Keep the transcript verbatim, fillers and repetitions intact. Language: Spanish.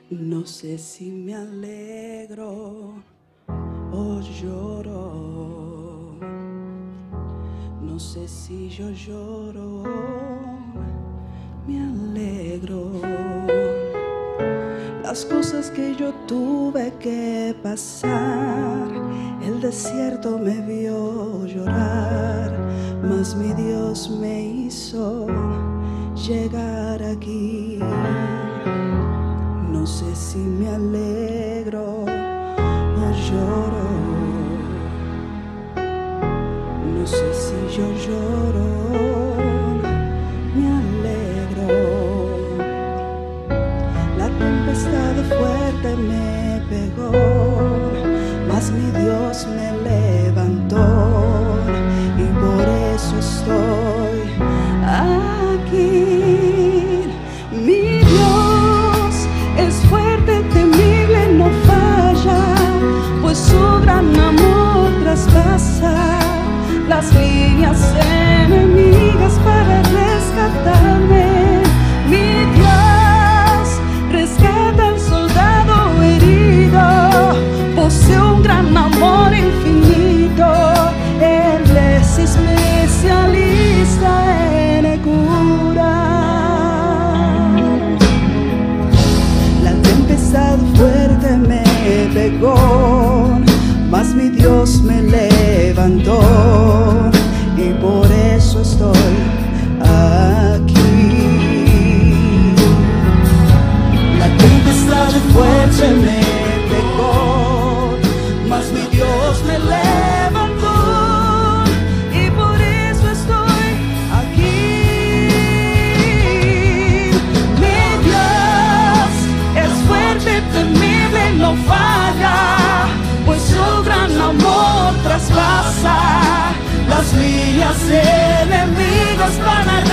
No sé si me alegro o lloro. No sé si yo lloro o me alegro. Las cosas que yo tuve que pasar, el desierto me vio llorar, mas mi Dios me hizo llegar aquí. No sé si me alegro o lloro. No sé si yo lloro o me alegro. La tempestad fuerte me pegó, mas mi Dios me levantó y por eso estoy aquí. Mi Dios es fuerte, temible, no falla, pues su gran amor traspasa las líneas enemigas para rescatarme. Mi Dios rescata al soldado herido, posee un gran amor infinito. Él es especialista en curar. La tempestad fuerte me pegó, mas mi Dios me levantó y por eso estoy aquí. La tempestad fuerte me pegó, mas mi Dios me levantó y por eso estoy aquí. Mi Dios es fuerte, temible, no falla, pues su gran amor traspasa las líneas enemigas para